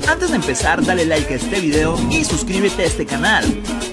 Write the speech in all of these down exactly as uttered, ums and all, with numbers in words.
Antes de empezar, dale like a este video y suscríbete a este canal.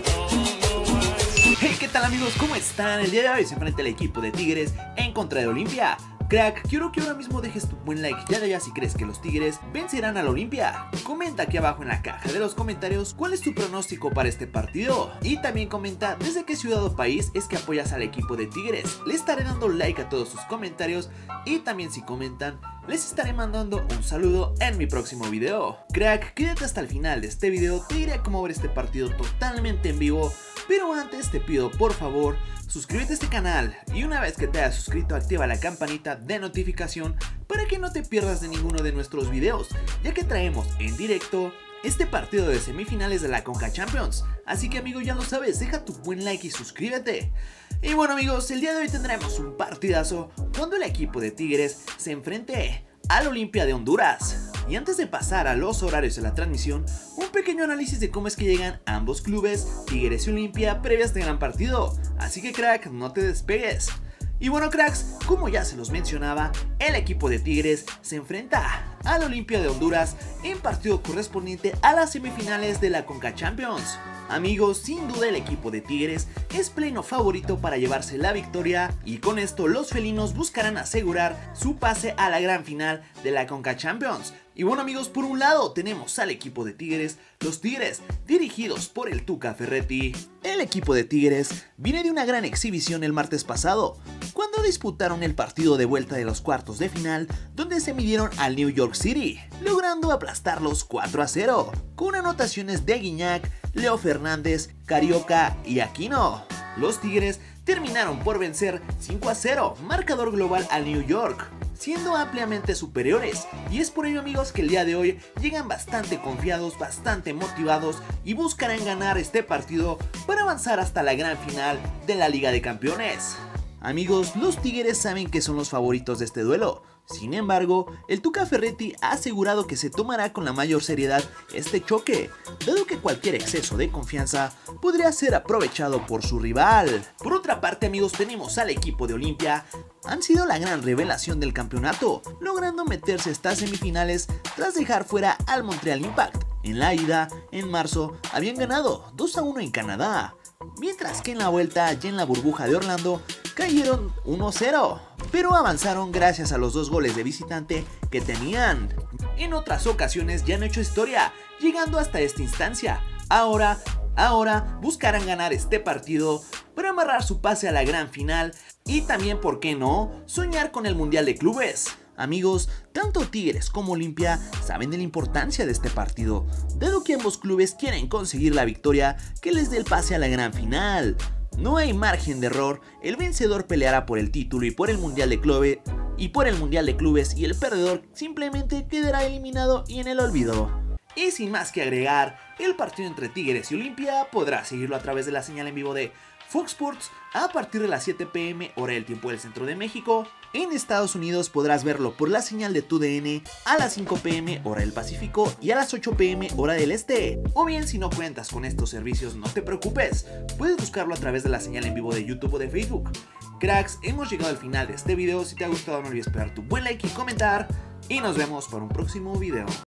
Hey, ¿qué tal amigos? ¿Cómo están? El día de hoy se enfrenta el equipo de Tigres en contra de Olimpia. Crack, quiero que ahora mismo dejes tu buen like ya de allá si crees que los Tigres vencerán al Olimpia. Comenta aquí abajo en la caja de los comentarios cuál es tu pronóstico para este partido. Y también comenta desde qué ciudad o país es que apoyas al equipo de Tigres. Le estaré dando like a todos sus comentarios y también si comentan les estaré mandando un saludo en mi próximo video. Crack, quédate hasta el final de este video, te diré cómo ver este partido totalmente en vivo. Pero antes te pido por favor suscríbete a este canal y una vez que te hayas suscrito activa la campanita de notificación para que no te pierdas de ninguno de nuestros videos, ya que traemos en directo este partido de semifinales de la Conca Champions. Así que amigo, ya lo sabes, deja tu buen like y suscríbete. Y bueno amigos, el día de hoy tendremos un partidazo cuando el equipo de Tigres se enfrente al Olimpia de Honduras. Y antes de pasar a los horarios de la transmisión, un pequeño análisis de cómo es que llegan ambos clubes, Tigres y Olimpia, previa a este gran partido. Así que crack, no te despegues. Y bueno cracks, como ya se los mencionaba, el equipo de Tigres se enfrenta al Olimpia de Honduras en partido correspondiente a las semifinales de la Conca Champions. Amigos, sin duda el equipo de Tigres es pleno favorito para llevarse la victoria y con esto los felinos buscarán asegurar su pase a la gran final de la Conca Champions. Y bueno amigos, por un lado tenemos al equipo de Tigres, los Tigres dirigidos por el Tuca Ferretti. El equipo de Tigres viene de una gran exhibición el martes pasado, cuando disputaron el partido de vuelta de los cuartos de final, donde se midieron al New York City, logrando aplastarlos cuatro a cero, con anotaciones de Guiñac, Leo Fernández, Carioca y Aquino. Los Tigres terminaron por vencer cinco a cero, marcador global al New York, siendo ampliamente superiores, y es por ello amigos que el día de hoy llegan bastante confiados, bastante motivados y buscarán ganar este partido para avanzar hasta la gran final de la Liga de Campeones. Amigos, los Tigres saben que son los favoritos de este duelo. Sin embargo, el Tuca Ferretti ha asegurado que se tomará con la mayor seriedad este choque, dado que cualquier exceso de confianza podría ser aprovechado por su rival. Por otra parte amigos, tenemos al equipo de Olimpia. Han sido la gran revelación del campeonato, logrando meterse a estas semifinales tras dejar fuera al Montreal Impact. En la ida, en marzo, habían ganado dos a uno en Canadá, mientras que en la vuelta, ya en la burbuja de Orlando, cayeron uno a cero, pero avanzaron gracias a los dos goles de visitante que tenían. En otras ocasiones ya han hecho historia, llegando hasta esta instancia. Ahora, ahora buscarán ganar este partido para amarrar su pase a la gran final y también, ¿por qué no?, soñar con el Mundial de Clubes. Amigos, tanto Tigres como Olimpia saben de la importancia de este partido, dado que ambos clubes quieren conseguir la victoria que les dé el pase a la gran final. No hay margen de error, el vencedor peleará por el título y por el Mundial de Clubes, y por el Mundial de Clubes y el perdedor simplemente quedará eliminado y en el olvido. Y sin más que agregar, el partido entre Tigres y Olimpia podrá seguirlo a través de la señal en vivo de Fox Sports a partir de las siete pe eme hora del tiempo del centro de México. En Estados Unidos podrás verlo por la señal de tu D N a las cinco pe eme hora del Pacífico y a las ocho pe eme hora del Este. O bien, si no cuentas con estos servicios, no te preocupes, puedes buscarlo a través de la señal en vivo de YouTube o de Facebook. Cracks, hemos llegado al final de este video. Si te ha gustado no olvides pegar tu buen like y comentar, y nos vemos para un próximo video.